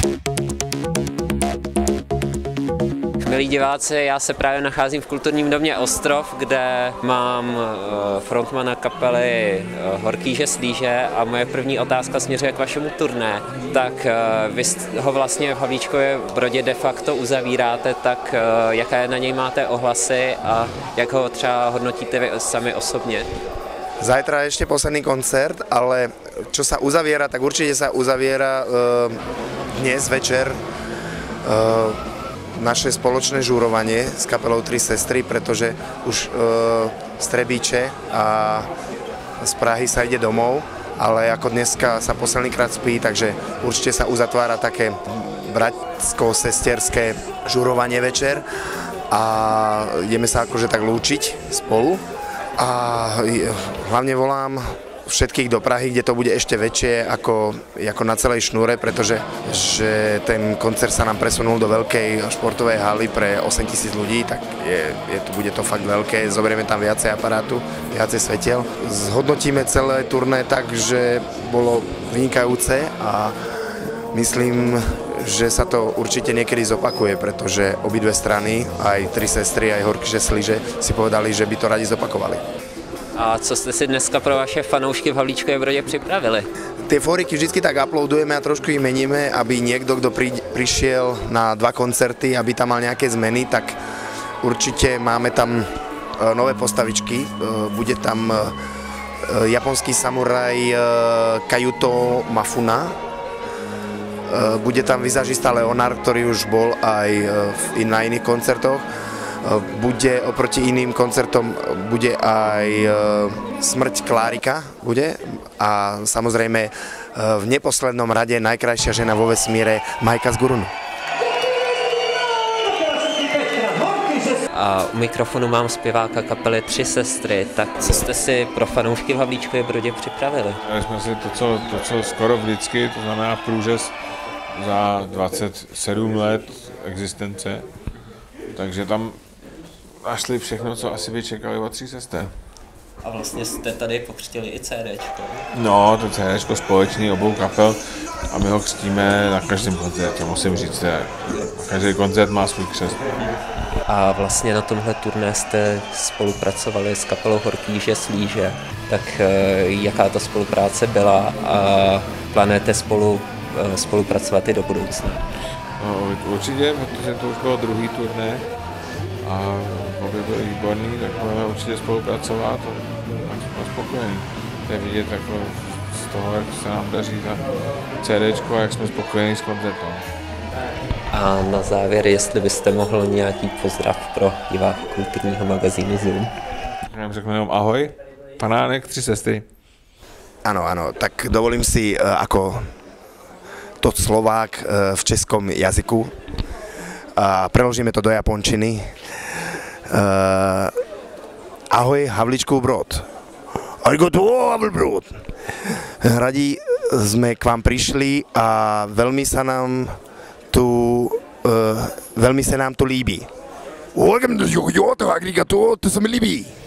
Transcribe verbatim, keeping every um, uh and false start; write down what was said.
Milí diváci, já se právě nacházím v kulturním domě Ostrov, kde mám frontmana kapely Horkýže Slíže a moje první otázka směřuje k vašemu turné. Tak vy ho vlastně v Havlíčkově Brodě de facto uzavíráte, tak jaké na něj máte ohlasy a jak ho třeba hodnotíte vy sami osobně? Zajtra ešte posledný koncert, ale čo sa uzaviera, tak určite sa uzaviera uh, dnes večer uh, naše spoločné žúrovanie s kapelou Tri sestry, pretože už uh, z Trebíče a z Prahy sa ide domov, ale ako dneska sa posledný krát spí, takže určite sa uzatvára také bratsko-sesterské žúrovanie večer a ideme sa akože tak lúčiť spolu. A hlavne volám všetkých do Prahy, kde to bude ešte väčšie ako, ako na celej šnúre, pretože že ten koncert sa nám presunul do veľkej športovej haly pre osem tisíc ľudí, tak je, je, bude to fakt veľké, zoberieme tam viacej aparátu, viacej svetiel. Zhodnotíme celé turné tak, že bolo vynikajúce a myslím, že sa to určite niekedy zopakuje, pretože obidve strany, aj Tri sestry, aj Horkýže Slíže, si povedali, že by to radi zopakovali. A co jste si dneska pro vaše fanoušky v Havlíčkově Brodě připravili? Tie fóriky vždycky tak uploadujeme a trošku ich meníme, aby niekto, kto pri, prišiel na dva koncerty, aby tam mal nejaké zmeny, tak určite máme tam nové postavičky. Bude tam japonský samuraj Kajuto Mafuna. Bude tam vizažista Leonard, ktorý už bol aj na iných koncertoch. Bude oproti iným koncertom bude aj Smrť Klárika bude a samozrejme v neposlednom rade najkrajšia žena vo vesmíre Majka z Gurunu. A u mikrofonu mám zpěváka kapely Tři sestry, tak co jste si pro fanoušky v Havlíčkově Brodě připravili? Dali jsme si to co, to, co skoro vždycky, to znamená průřez za dvacet sedm let existence, takže tam našli všechno, co asi by čekali od Tří sester. A vlastně jste tady pokřtili i CDčko. No, to CDčko společný obou kapel a my ho křtíme na každém koncertě, musím říct, že každý koncert má svůj křest. A vlastně na tomhle turné jste spolupracovali s kapelou Horkýže Slíže, tak jaká ta spolupráce byla a plánujete spolu spolupracovat i do budoucna? No, určitě, protože to už bylo druhý turné a obě byly výborný, tak budeme určitě spolupracovat a jsme spokojení. To je vidět takhle z toho, jak se nám daří ta CDčko a jak jsme spokojení s koncertem. A na závěr, jestli byste mohl nějaký pozdrav pro diváky kulturního magazínu Zoom. Já řeknu jenom ahoj, Panánek, Tři sestry. Áno, áno, tak dovolím si uh, ako to Slovák v českom jazyku a preložíme to do japončiny. Ahoj Havlíčkov Brod. Arigatou Havlbrod. Radi sme k vám prišli a veľmi sa nám tu veľmi sa nám tu líbí. Arigatou, to sa mi líbí.